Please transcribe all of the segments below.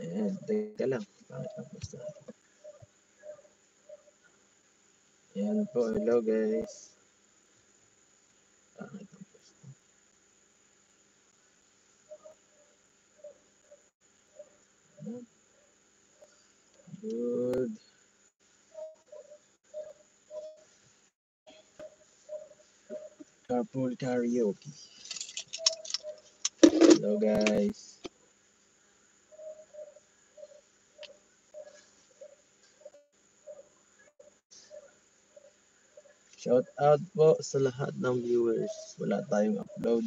Ayan, teka lang. Bakit ang basta? Ayan po, hello guys. Bakit ang basta? Good. Carpool karaoke. Hello guys. Shout out po sa lahat ng viewers. Wala tayong upload.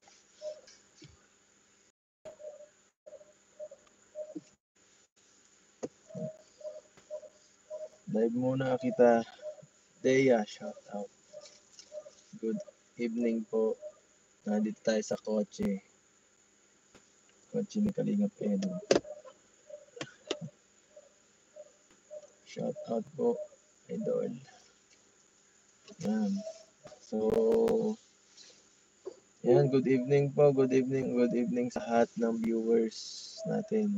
Live muna kita. Deya, shout out. Good evening po. Nandito tayo sa kotse. Kotse ni Kalingap Edo. Shout out po, idol. Yan. So, yan, good evening po. Good evening. Good evening sa lahat ng viewers natin.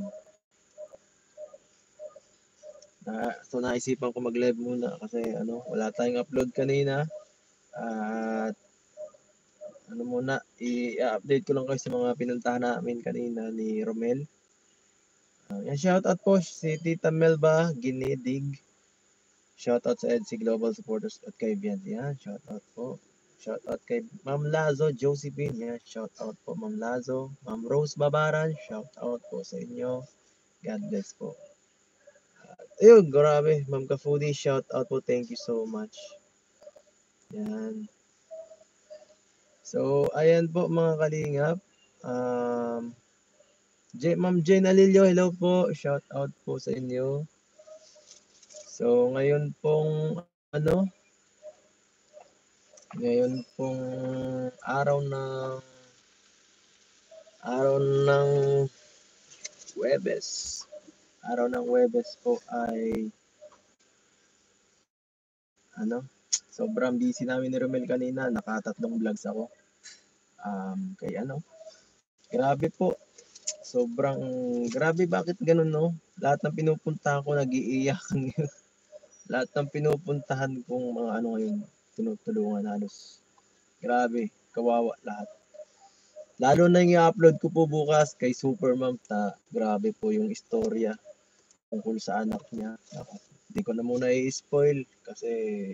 So, naisipan ko mag-live muna kasi wala tayong upload kanina. At muna, i-update ko lang kayo sa mga pinuntahan namin kanina ni Romel. Yan, shout out po si Tita Melba Ginidig. Shout out sa EDC Global Supporters at kay Bian. Yan, shout out po. Shout out kay Ma'am Lazo Josephine. Yan, shout out po Ma'am Lazo. Ma'am Rose Babaran, shout out po sa inyo. God bless po. Ayun, grabe. Ma'am Kafudi, shout out po. Thank you so much. Yan. So, ayan po mga kalingap. Ma'am Jane Alilio, hello po. Shout out po sa inyo. So, ngayon pong araw ng Huwebes. Araw ng Huwebes po ay sobrang busy namin ni Romel kanina. Nakatatlong vlogs ako. Grabe po. Sobrang grabe, bakit ganun, no? Lahat ng pinupuntahan ko nag-iiyakan. Lahat ng pinupuntahan kong mga ngayon, tinutulungan halos. Grabe, kawawa lahat. Lalo na yung i-upload ko po bukas kay Supermom. Grabe po yung istorya tungkol sa anak niya. Hindi ko na muna i-spoil kasi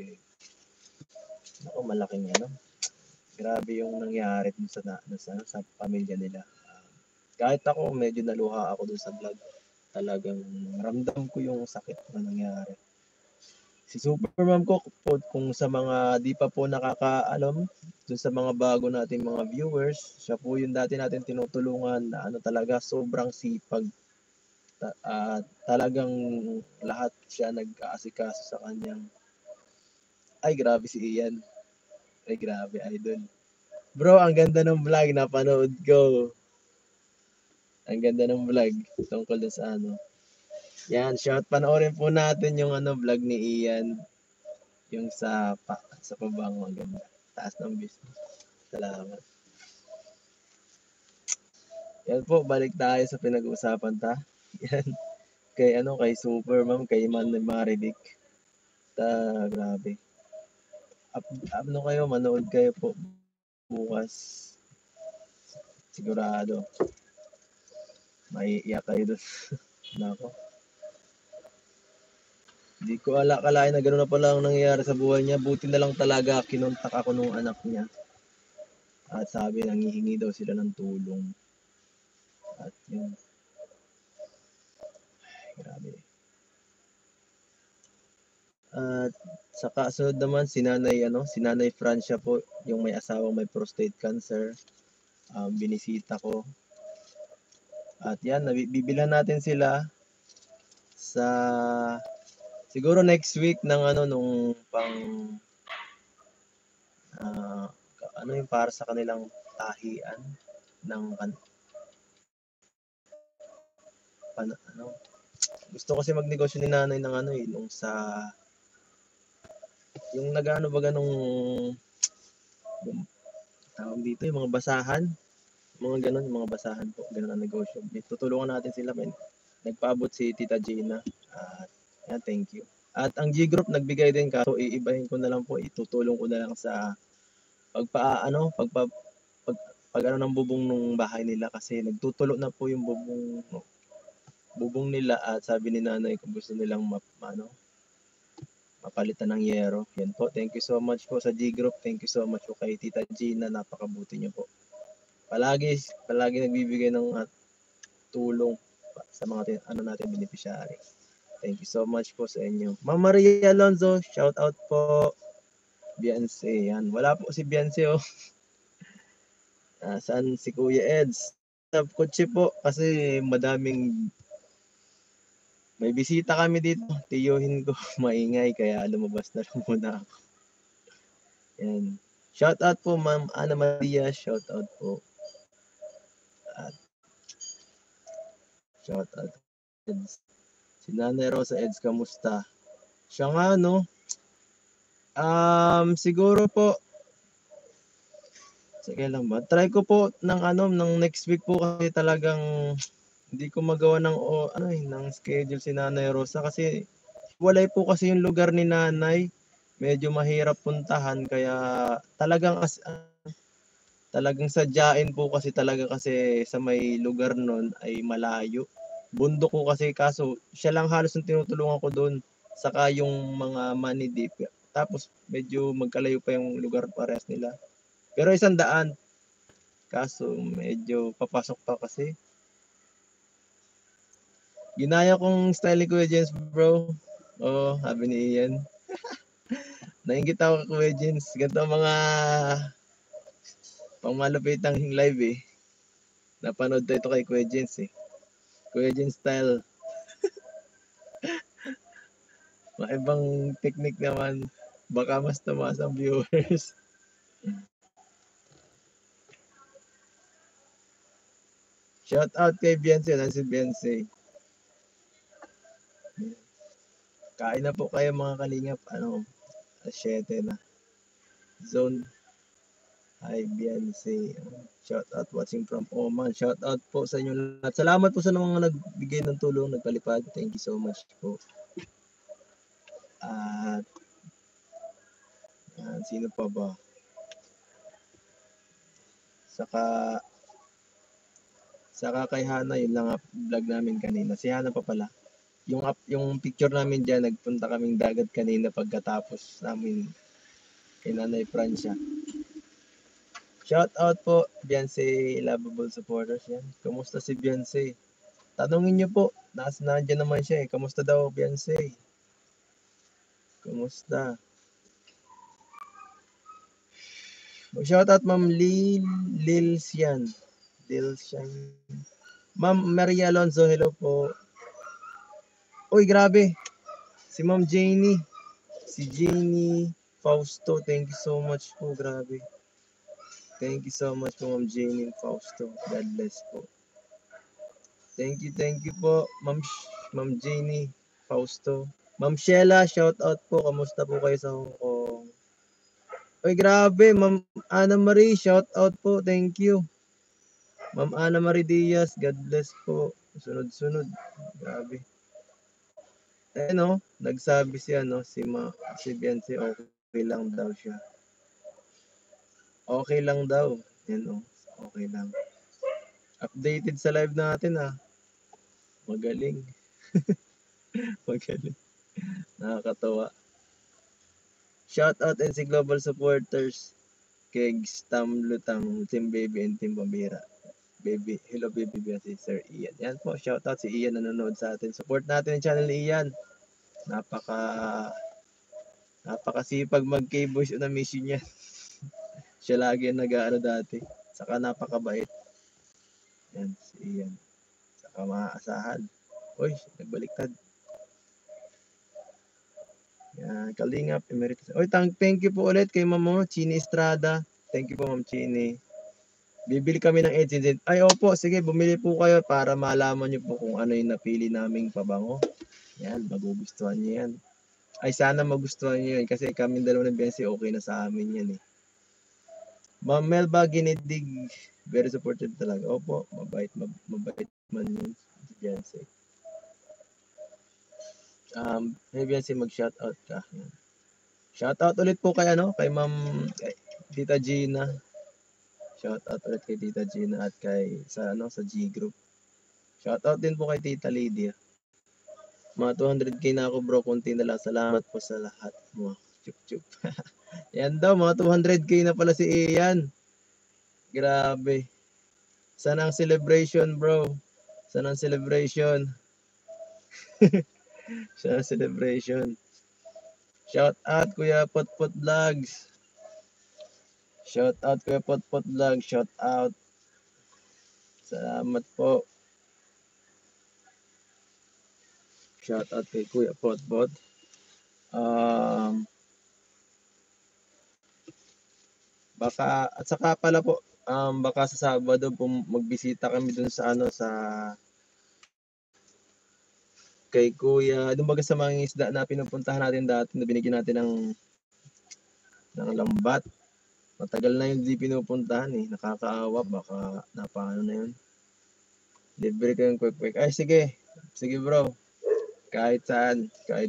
malaking grabe yung nangyari dun sa pamilya nila. Kahit ako, medyo naluha ako dun sa vlog. Talagang ramdam ko yung sakit na nangyari. Si Supermom ko po, kung sa mga di pa po nakakaalam, dun sa mga bago nating mga viewers, siya po yung dati natin tinutulungan na talaga sobrang sipag. Talagang lahat siya nag-aasikaso sa kanyang. Ay, grabe si Ian. Ay, grabe, idol. Bro, ang ganda ng vlog na panood ko. Ang ganda ng vlog tungkol sa Yan, panoorin po natin yung vlog ni Ian. Yung sa pabango, ang ganda. Taas ng business. Salamat. Yan po, balik tayo sa pinag-uusapan Yan. Kay Supermom, kay Marivic. Grabe. Manood kayo po bukas. Sigurado. Maiiyak kayo doon. Nako. Hindi ko akalain na gano'n na pala ang nangyayari sa buhay niya. Buti na lang talaga kinontak ako nung anak niya. At sabi, nangihingi daw sila ng tulong. At yun. Ay, grabe. At sa kasunod naman, si Nanay Francia po, yung may asawang may prostate cancer. Binisita ko. At yan, bibilhan natin sila sa siguro next week ng nung pang yung para sa kanilang tahian ng gusto kasi magnegosyo ni nanay ng nung sa yung nagano ba ganong tawag dito, yung mga basahan, mga ganon, yung mga basahan po, ganon ang negosyo. Tutulungan natin sila, men. nagpaabot si Tita Gina. Yan, thank you. At ang G Group nagbigay din, kaso iibahin ko na lang po, itutulong ko na lang sa pag ano ng bubong ng bahay nila kasi nagtutulo na po yung bubong nila at sabi ni nanay kung gusto nilang mapalitan ng yero. Yan po. Thank you so much po sa G Group. Thank you so much po kay Tita Gina. Napakabuti niyo po. Palagi nagbibigay ng tulong sa mga natin beneficiary. Thank you so much po sa inyo. Ma'am Maria Alonzo, shout out po. Beyonce, yan. Wala po si Beyonce, oh. Saan si Kuya Eds? Sa kotse po, kasi may bisita kami dito. Tiyuhin ko, maingay, kaya lumabas na lang muna ako. Yan. Shout out po, Ma'am Ana Maria. Shout out po. At shout out Eds. Si Nanay Rosa Eds, kamusta? Siya nga, no? Siguro po, sige lang ba? Try ko po ng next week po kasi talagang hindi ko magawa ng schedule si Nanay Rosa kasi walay po kasi yung lugar ni Nanay. Medyo mahirap puntahan kaya talagang sadyain po kasi sa may lugar nun ay malayo. Bundok ko kasi kaso siya lang halos yung tinutulungan ko doon saka yung mga manidip. Tapos medyo magkalayo pa yung lugar parehas nila. Pero 100. Kaso medyo papasok pa kasi. Ginaya kong style ni Kuya Jens, bro. Oo, sabi ni Ian. Nainggit ako kay Kuya Jens. Ganito mga pangmalupitang live eh. Napanood ito kay Kuya Jens eh. Kuya Jens style. Maibang technique naman. Baka mas tumaas ang viewers. Shout out kay Beyonce. Si Beyonce. Kain na po kayo mga kalingap. 7 na. Zone. Hi Beyonce. Shout out watching from Oman. Shout out po sa inyo lahat. Salamat po sa mga nagbigay ng tulong, nagpalipad. Thank you so much po. At sino pa ba? Saka kay Hana, yun lang vlog namin kanina. Si Hana pa pala. Yung picture namin diyan, nagpunta kaming dagat kanina pagkatapos namin kay Nanay Francia. Shout out po, Beyonce Lovable Supporters yan. Kumusta si Beyonce? Tanungin niyo po, nandiyan naman siya eh. Kumusta daw Beyonce? Kumusta? Shout out Ma'am Lilsian. Ma'am Maria Alonzo, hello po. Uy, grabe. Si Ma'am Janie. Si Janie Fausto, thank you so much po. Grabe. Thank you so much po, Ma'am Janie Fausto. God bless po. Thank you po, Ma'am Janie Fausto. Ma'am Sheila, shout out po. Kamusta po kayo sa Hong Kong? Uy, grabe. Ma'am Ana Marie, shout out po. Thank you. Ma'am Ana Marie Diaz, God bless po. Sunod-sunod. Grabe. Nagsabi siya, si Beyonce, okay lang daw siya. Okay lang daw. Okay lang. Updated sa live natin Magaling. Magaling. Nakakatawa. Shout out NC Global Supporters. Kegs, Tam Lutang, Team Baby, and Team Pambira. Baby, hello baby, si Sir Ian. Yan po, shout out si Ian na nanonood sa atin. Support natin yung channel ni Ian. Napakasipag mag-K-Boys na mission niya. Siya lagi ang nag-aano dati. Saka napakabait. Yan, si Ian. Saka maaasahan. Uy, nagbaliktad. Yan, Kalingap, Emeritus. Uy, thank you po ulit kay Ma'am Chini Estrada. Thank you po, Ma'am Chini. Bibili kami ng agent. Ay, opo, sige, bumili po kayo para malaman niyo po kung ano yung napili naming pabango. Yan, magugustuhan niyo yan. Ay, sana magustuhan niyo yan kasi kami dalawa ng Beyonce, okay na sa amin yan eh. Ma'am Melba Ginidig, very supportive talaga. Opo, mabait man yun si Beyonce. Maybe yan si mag-shoutout ka. Yan. Shoutout ulit po kay kay kay Tita Gina. Shoutout ulit kay Tita Gina at kay sa G Group. Shoutout din po kay Tita Lydia. Mga 200k na ako bro, konti na lang. Salamat po sa lahat mo. Chup chup. Yan daw, mga 200k na pala si Ian. Grabe. Sana ang celebration bro. Sana ang celebration. Sana celebration. Shout out Kuya Potpot Vlogs. Shout out Kuya Potpot Vlogs. Shout out. Salamat po. Shout out kay Kuya Potpot. Baka at saka pala po baka sa Sabado magbisita kami dun sa sa kay Kuya, dun baga sa mga isda na pinupuntahan natin dati na binigyan natin ng lambat. Matagal na yung di pinupuntahan eh. Nakakaawa, baka napaano na yun. Libre ko yung quick. Ay sige. Sige bro. Kahit saan. Kahit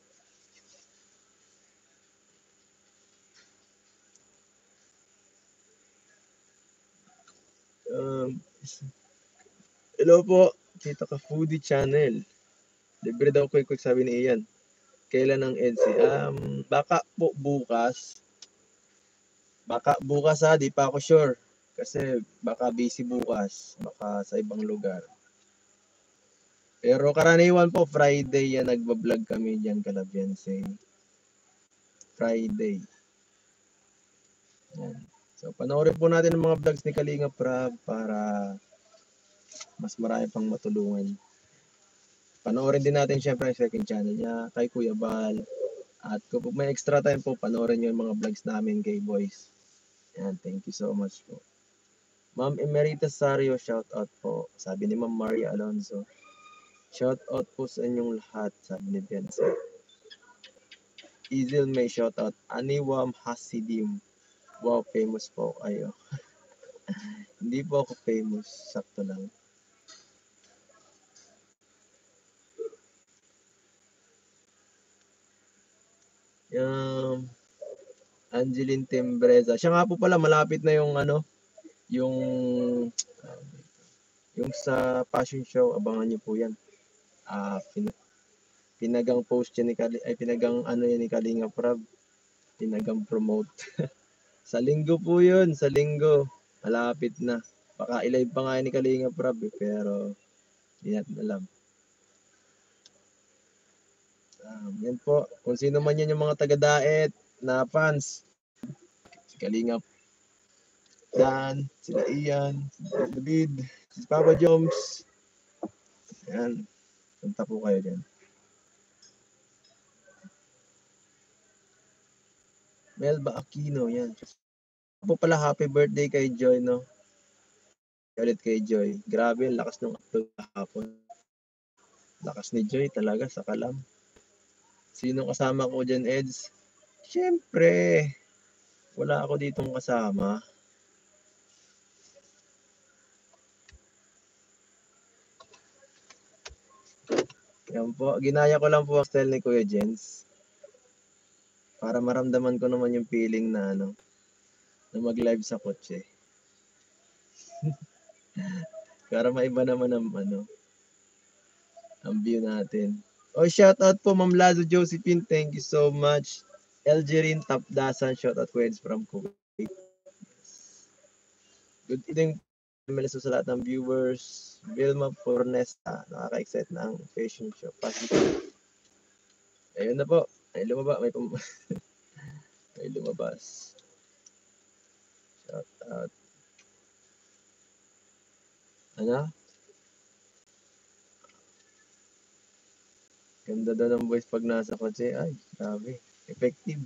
hello po. Kita ka Foodie Channel. Libre daw quick sabi ni Ian. Kailan ang EDC? Baka po bukas. Baka bukas di pa ako sure. Kasi baka busy bukas. Baka sa ibang lugar. Pero karaniwan po, Friday yan nagbablog kami dyan, Calabianse. Friday. Yan. So, panoorin po natin ang mga vlogs ni Kalinga Prab para mas marami pang matulungan. Panoorin din natin syempre ang second channel niya, kay Kuya Bal. At kung may extra time po, panoorin niyo yung mga vlogs namin kay Boys. Yan, thank you so much po. Ma'am Emerita Sario, shout out po. Sabi ni Ma'am Maria Alonso. Shout out po sa inyong lahat, sabi ni Benson. Izil may shout out. Aniwam Hasidim. Wow, famous po kayo. Hindi po ako famous, sakto lang. Angeline Timbreza. Siya nga po pala, malapit na yung yung sa fashion show, abangan niyo po yan. Pinagang post yan pinagang yan ni Kalinga Prab. Pinagang promote. Sa linggo po yun, sa linggo. Malapit na. Baka i-live pa nga ni Kalinga Prab pero hindi natin alam. Yan po. Kung sino man yan yung mga taga-daet na fans. Si Kalinga Dan, sila Ian, si David, si Papa Joms. Yan. Punta po kayo dyan. Melba Aquino, yan. Po pala, happy birthday kay Joy, no? Ulit kay Joy. Grabe, ang lakas ng upload kahapon. Lakas ni Joy talaga sa kalam. Sino kasama ko dyan, Eds? Siyempre, wala ako ditong kasama. Yan po, ginaya ko lang po ang style ni Kuya Jens. Para maramdaman ko naman yung feeling na na mag-live sa kotse. Para maiba naman ang ang view natin. Shout out po Ma'am Lazo Josephine, thank you so much. Elgerin Tapdasan, shout out Queens from Kuwait. Good evening sa lahat ng viewers. Vilma Fornesta, nakaka-excite na ang fashion show. Ayun na po. Ay lumaba, may lumabas. Shout out. Ganda daw ng voice pag nasa kotse. Ay, grabe. Effective.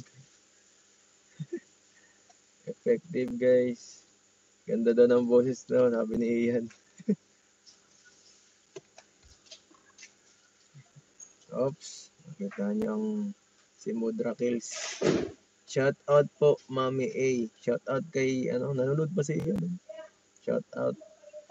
Effective, guys. Ganda daw ng boses daw, sabi ni Ian. Oops. Nakita niyo ang si Mudra Kills. Shout out po, Mami A. Shout out kay, nanonood pa si Ian. Shout out.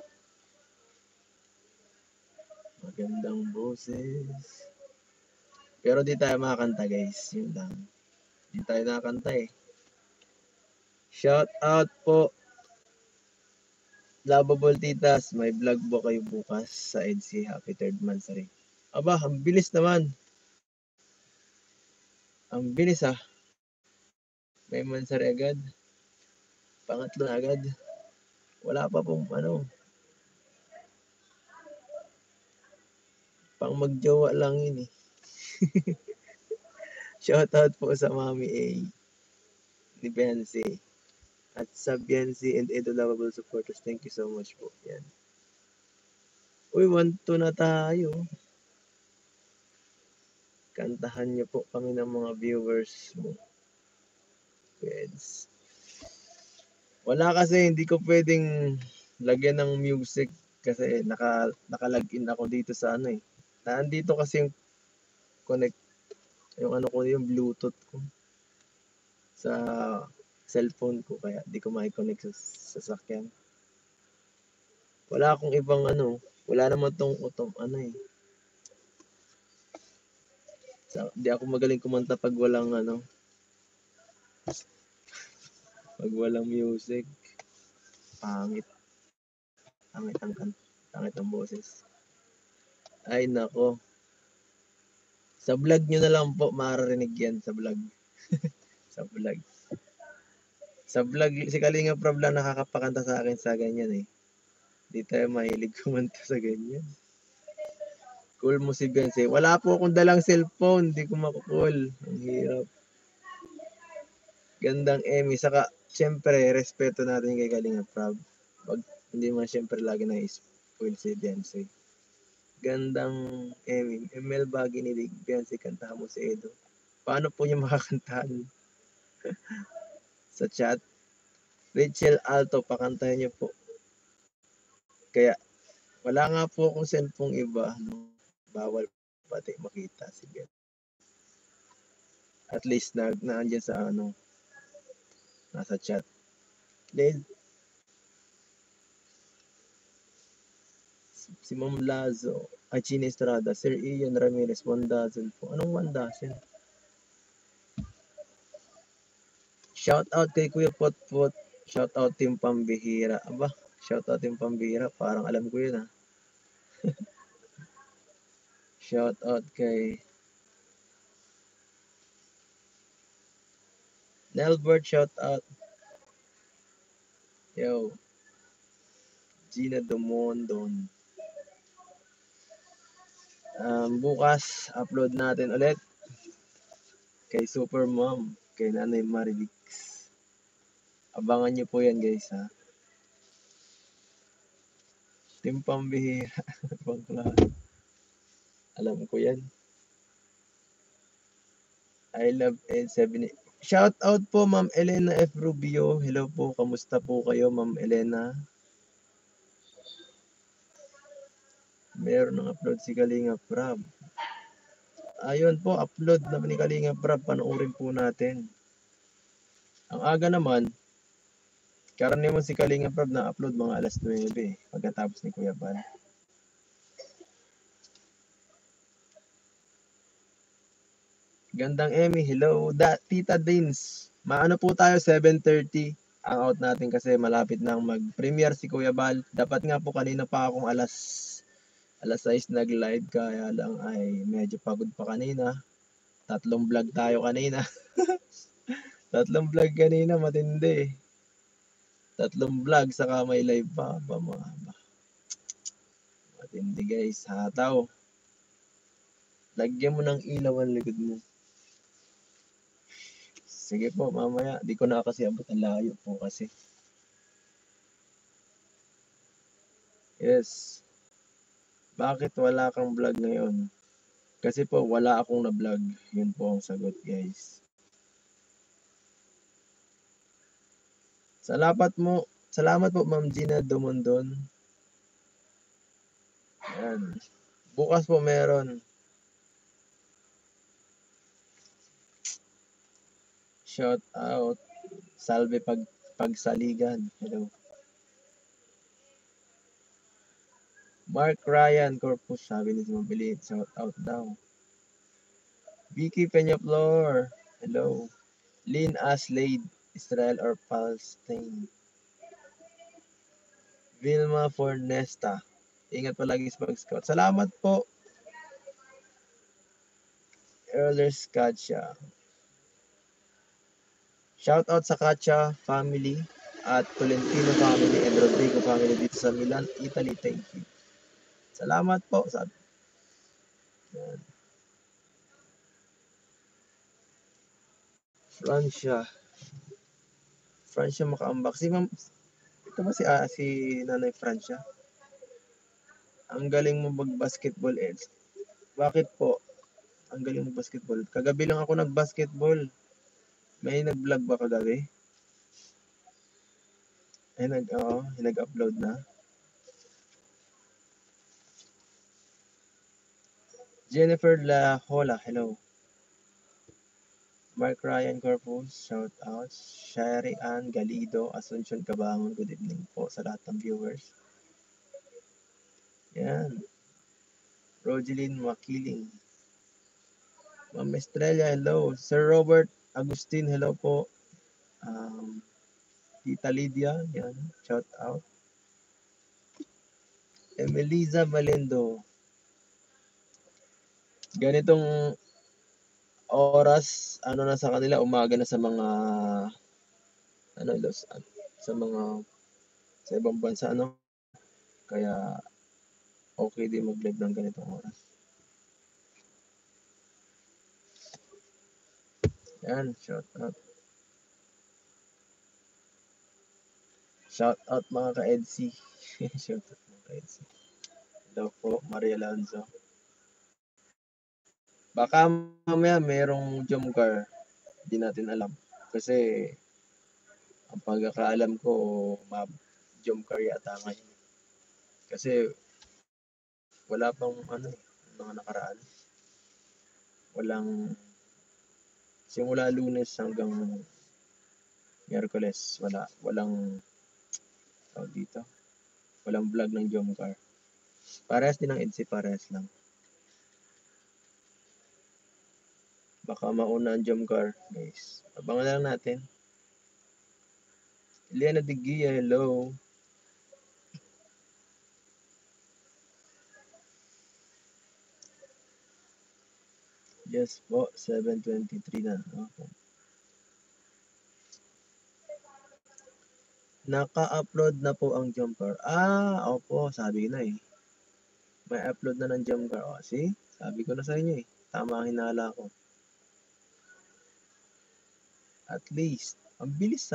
Magandang boses. Pero di tayo makakanta guys. Yun lang. Di tayo nakakanta eh. Shout out po. Lovable Titas. May vlog po kayo bukas sa EDC. Happy 3rd monthsary. Aba, ang bilis naman. Ang bilis ah. May monthsary agad. Pangatlo na agad. Wala pa pong ano. Pang magjowa lang yun eh. Shout out po sa Mami A. Ni Benzi. At sa Benzi and Edo Lovable supporters. Thank you so much po. Yan. Uy, 1-2 na tayo. Kantahan niyo po kami ng mga viewers mo. Pweds. Wala kasi, hindi ko pwedeng lagyan ng music kasi naka-login ako dito sa ano eh. Nandito kasi yung connect, yung ano ko, yung Bluetooth ko sa cellphone ko kaya di ko mai-connect sa sasakyan. Wala akong ibang ano, wala naman tong ano eh. Di ako magaling kumanta pag walang ano, pag walang music. Pangit. Pangit ang boses. Ay nako. Sa vlog nyo na lang po maririnig yan sa vlog. Sa vlog. Sa vlog, si Kalinga Prab lang nakakapakanta sa akin sa ganyan eh. Di tayo mahilig kumanta sa ganyan. Cool mo si Bense. Wala po akong dalang cellphone. Di ko makukul. Ang hirap. Gandang Emmy. Saka, syempre, respeto natin kay Kalinga Prab. Wag, hindi man syempre lagi na spoil si Bense. Gandang Emmy. ML ba ginilig Bense, kantahan mo si Edo. Paano po niya makakantahan? Sa chat. Rachel Alto, pakantahin niyo po. Kaya, wala nga po akong cellphone iba. No? Bawal pati makita si Ben. At least naandyan sa ano, nasa chat. Then, si Ma'am Lazo, Achine Estrada, Sir Ian Ramirez, 1,000 po. Anong 1,000? Shout out kay Kuya Potpot. Shout out Team Pambihira. Aba, shout out Team Pambihira. Parang alam ko yun ah. Shout out kay Nelbert, shout out. Yo, Gina Dumondon. Bukas, upload natin ulit kay Super Mom, kay Nanay Marilix. Abangan nyo po yan guys ha. Team Pambihira. Alam ko yan. I love N7. Shout out po Ma'am Elena F. Rubio. Hello po, kamusta po kayo Ma'am Elena? Meron ng upload si Kalinga Prab. Ayun po, upload naman ni Kalinga Prab. Panoorin po natin. Ang aga naman, karaniwan si Kalinga Prab na upload mga alas 9 pagkatapos ni Kuya Bal. Gandang Emmy, hello. Tita Dins, maano po tayo 7:30 ang out natin kasi malapit nang mag-premiere si Kuya Bal. Dapat nga po kanina pa akong alas 6 nag-live kaya lang ay medyo pagod pa kanina. 3 vlog tayo kanina. 3 vlog kanina, matindi. 3 vlog saka may live pa. Matindi guys, hataw. Lagyan mo ng ilaw ang likod mo. Sige po, mamaya. Di ko na kasi abot ang layo po kasi. Yes. Bakit wala kang vlog ngayon? Kasi po, wala akong na-vlog. Yun po ang sagot, guys. Salamat po, Ma'am Gina Dumondon. Ayan. Bukas po meron. Shout out. Salve pagsaligan. Hello. Mark Ryan Corpus, sabi ni Mabilit. Shout out daw. Vicky Peñaflor. Hello. Lynn Aslade. Israel or Palestine. Vilma Fornesta. Ingat palagi sa pag-scout. Salamat po. Earlers Katya. Shout out sa Katya family at Tolentino family and Rodrigo family dito sa Milan, Italy. Thank you. Salamat po. Yan. Francia makaambak. Si Ma'am, ito ba si Nanay Francia? Ang galing mo mag-basketball, Eds. Bakit po? Ang galing mo basketball. Kagabi lang ako nag-basketball. May nag-vlog ba kagabi? Ay, nag-upload na. Jennifer La Hola, hello. Mark Ryan Corpus, shout out. Sherry Ann Galido, Asuncion Cabangon, good evening po sa lahat ng viewers. Yan. Rogeline Makiling. Ma'am Estrella, hello. Sir Robert Agustin, hello po. Tita Lydia, yan. Shout out. Emeliza Valendo. Ganitong oras, ano na sa kanila, umaga na sa mga sa mga sa ibang bansa, ano. Kaya okay din mag-live ng ganitong oras. Yan, shout out. Shout out mga ka-EDC. Shout out mga ka-EDC. Hello po, Maria Alonzo. Baka mamaya merong Jomcar. Hindi natin alam. Kasi ang pagkakaalam ko, Jomcar yata ngayon. Kasi wala pang mga nakaraan. Walang simula Lunes hanggang Miyerkules, walang dito. Walang vlog ng Jomcar. Parehas din ng EDC, parehas lang. Baka mauna ang Jomcar, guys. Abangan lang natin. Eliana Digia, hello. Yes po, 7:23 na. Okay. Naka-upload na po ang Jomcar. Opo, sabi na eh. May upload na ng Jomcar. See? Sabi ko na sa inyo eh. Tama ang hinala ko. At least, ang bilis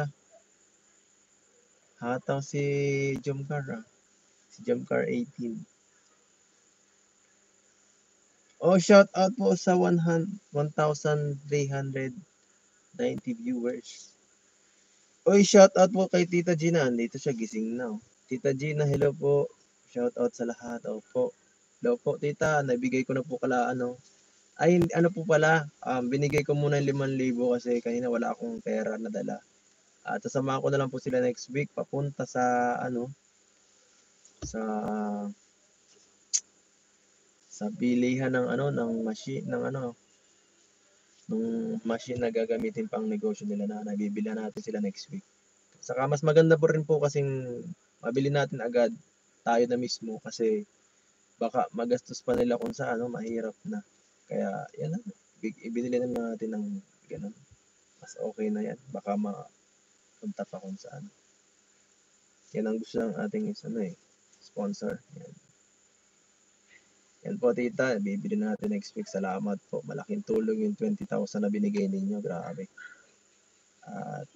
Hataw si Jomcar Si Jomcar 18. Shout out po sa 1,390 viewers. Shout out po kay Tita Gina. Dito siya, gising na. Tita Gina, hello po. Shout out sa lahat. Opo. Hello po, tita. Nabigay ko na po ano po pala, binigay ko muna 5,000 kasi kanina wala akong pera na dala. At sasamahan ko na lang po sila next week papunta sa sa bilihan ng machine na gagamitin pang negosyo nila na nabibilhan natin sila next week. Saka mas maganda po rin po kasing mabili natin agad tayo na mismo kasi baka magastos pa nila kung sa mahirap na. Kaya yan ibinili na natin ng ganun. Mas okay na yan. Baka mapunta pa kung saan. Yan ang gusto ng ating sponsor. Yan po tita, bibili natin next week. Salamat po. Malaking tulong yung 20,000 na binigay ninyo. Grabe. At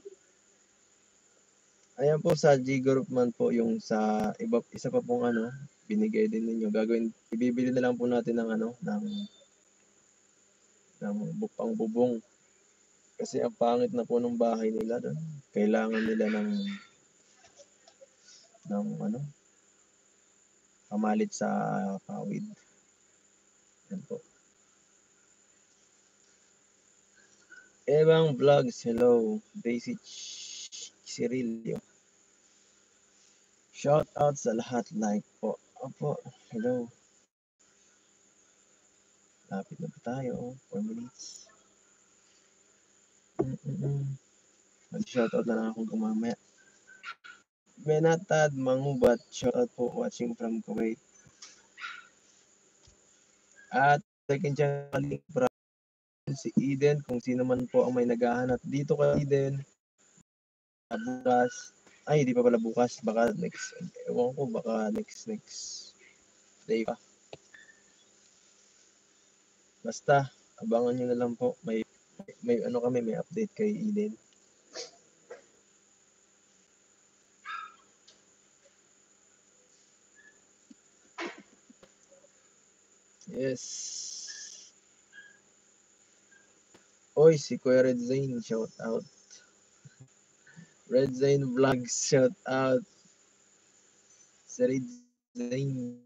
ayan po sa G Group man po yung sa isa pa pong binigay din ninyo. Ibibili na lang po natin ng bupang bubong. Kasi ang pangit na po ng bahay nila doon. Kailangan nila ng pamalit sa pawid. Yan po. Ebang Vlogs, hello. Basic Cirilio. Shout out sa lahat, like po. Opo, hello. Lapit na pa tayo. 4 minutes. Mag-shoutout na lang ako kumamaya. Benatad, Mangubat, shoutout po watching from Kuwait. At second channel si Eden, kung sino man po ang may naghahanap dito kay Eden. Bukas, ay di pa pala bukas, baka next, ewan ko, baka next day pa. Basta, abangan nyo na lang po, may ano kami, may update kay Eden. Yes. Oy, si Kuya Red Zane, shout out. Red Zane Vlogs, shout out. Si Red Zane.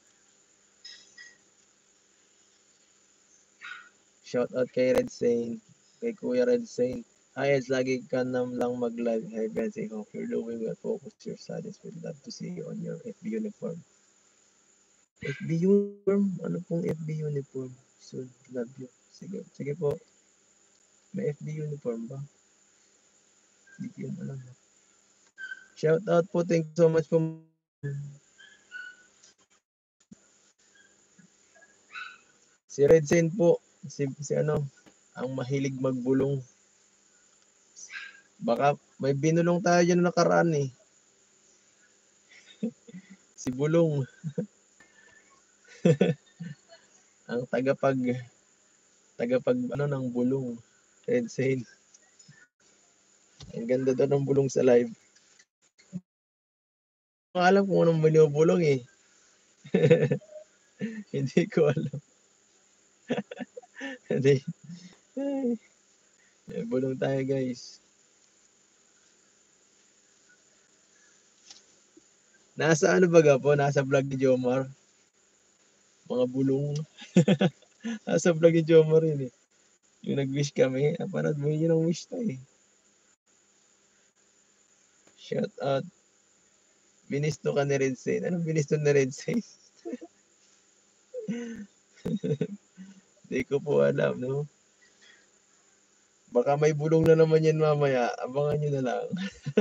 Shout out kay Red Zane. Kay Kuya Red Zane. Hi, it's lagi ka nam lang mag-live. Hi, guys. I hope you're doing well. Focus your studies. We'd love to see you on your FB uniform. FB uniform? Ano pong FB uniform? So, love you. Sige po. May FB uniform ba? Hindi ko yun alam. Shout out po. Thank you so much po. Si Red Zane po. Si ano, ang mahilig magbulong. Baka may binulong tayo dyan na nakaraan eh. Si Bulong. Ang tagapag ano ng bulong. Red Zane. Ang ganda daw ng bulong sa live. Hindi ko alam kung anong binubulong eh. Hindi ko alam. Hindi. Bulong tayo guys. Nasa ano baga po? Nasa vlog ni Jomar. Mga bulong. Nasa vlog ni Jomar yun eh. Yung nag-wish kami. Parang mo yun ang wish tayo eh. Shout out. Binisto ka ni Red Zane. Anong binisto ni Red Zane? Hindi ko po alam, no? Baka may bulong na naman yan mamaya. Abangan nyo na lang.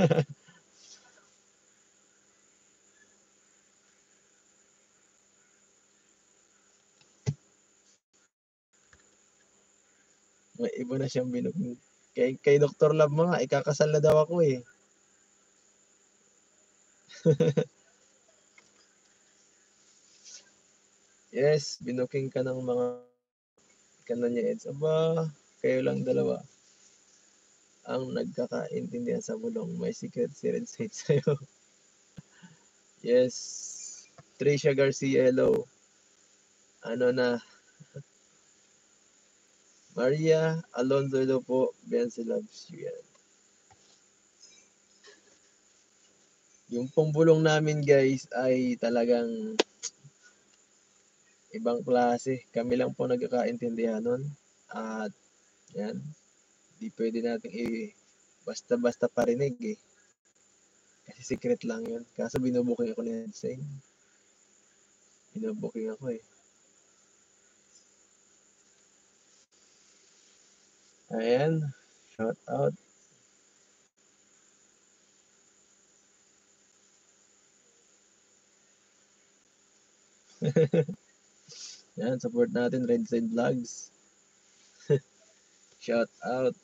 May iba na siyang binugin. Kay Dr. Love mga, ikakasal na daw ako eh. Yes, binuking ka ng mga kanan niya Eds. Aba, kayo lang dalawa ang nagkakaintindihan sa bulong. May secret si Red State sa'yo. Yes. Tricia Garcia, hello. Ano na? Maria Alonso, hello po. Benzi loves you yan. Yung pong bulong namin guys ay talagang ibang klase. Kami lang po nagkakaintindihan nun. At yan, di pwede natin basta-basta parinig eh. Kasi secret lang yun. Kaso binubuking ako ni Hussein. Binubuking ako eh. Ayan. Shout out. Yan, support natin Red Side Vlogs. Shout out.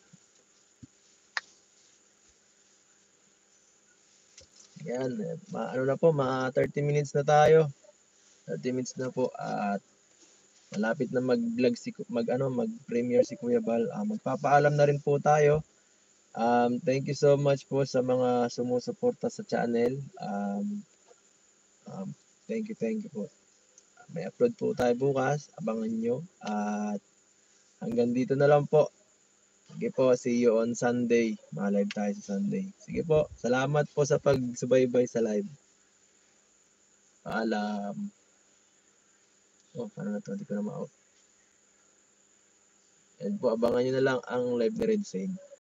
Yan, ano na po, 30 minutes na tayo. 30 minutes na po at malapit na mag-vlog mag-premiere si Kuya Bal. Magpapaalam na rin po tayo. Thank you so much po sa mga sumusuporta sa channel. Thank you po. May upload po tayo bukas. Abangan nyo. At hanggang dito na lang po. Sige po, see you on Sunday. Live tayo sa Sunday. Sige po, salamat po sa pagsubaybay sa live. Paalam. Oh, paano na to? Hindi ko na ma-out. Yan po, abangan nyo na lang ang live ni Red Sane.